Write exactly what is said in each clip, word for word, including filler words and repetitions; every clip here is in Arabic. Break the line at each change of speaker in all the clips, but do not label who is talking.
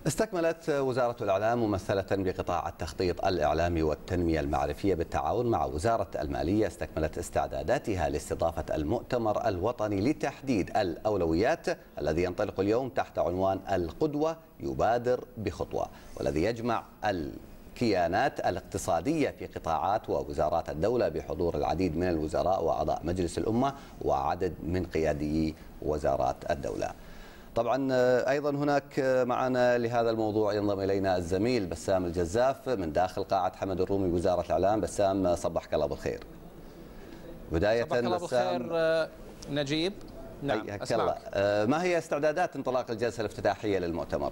استكملت وزارة الإعلام ممثلة بقطاع التخطيط الإعلامي والتنمية المعرفية بالتعاون مع وزارة المالية استكملت استعداداتها لاستضافة المؤتمر الوطني لتحديد الأولويات الذي ينطلق اليوم تحت عنوان القدوة يبادر بخطوة، والذي يجمع الكيانات الاقتصادية في قطاعات ووزارات الدولة بحضور العديد من الوزراء وأعضاء مجلس الأمة وعدد من قيادي وزارات الدولة. طبعا أيضا هناك معنا لهذا الموضوع ينضم إلينا الزميل بسام الجزاف من داخل قاعة حمد الرومي وزارة الإعلام. بسام صبحك الله بالخير. بداية
صبحك الله بالخير نجيب.
نعم الله. ما هي استعدادات انطلاق الجلسة الافتتاحية للمؤتمر؟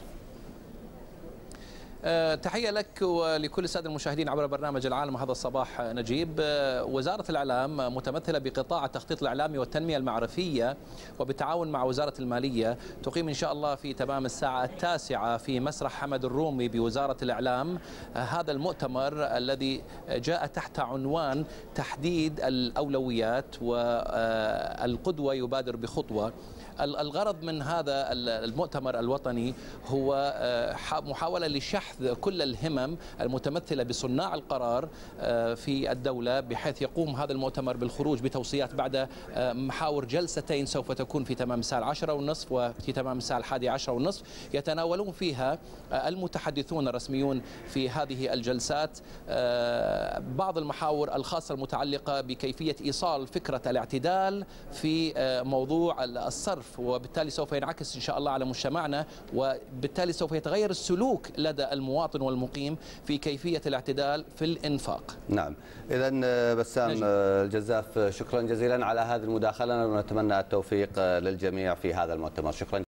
تحية لك ولكل السادة المشاهدين عبر برنامج العالم هذا الصباح نجيب. وزارة الإعلام متمثلة بقطاع التخطيط الإعلامي والتنمية المعرفية وبالتعاون مع وزارة المالية تقيم إن شاء الله في تمام الساعة التاسعة في مسرح حمد الرومي بوزارة الإعلام هذا المؤتمر الذي جاء تحت عنوان تحديد الأولويات والقدوة يبادر بخطوة. الغرض من هذا المؤتمر الوطني هو محاولة لشحذ كل الهمم المتمثلة بصناع القرار في الدولة، بحيث يقوم هذا المؤتمر بالخروج بتوصيات بعد محاور جلستين سوف تكون في تمام الساعة العاشرة والنصف وفي تمام الساعة الحادية عشرة والنصف، يتناولون فيها المتحدثون الرسميون في هذه الجلسات بعض المحاور الخاصة المتعلقة بكيفية إيصال فكرة الاعتدال في موضوع الصرف، وبالتالي سوف ينعكس إن شاء الله على مجتمعنا، وبالتالي سوف يتغير السلوك لدى المواطن والمقيم في كيفية الاعتدال في الإنفاق.
نعم، إذا بسام الجزاف شكرا جزيلا على هذه المداخلة ونتمنى التوفيق للجميع في هذا المؤتمر. شكرا.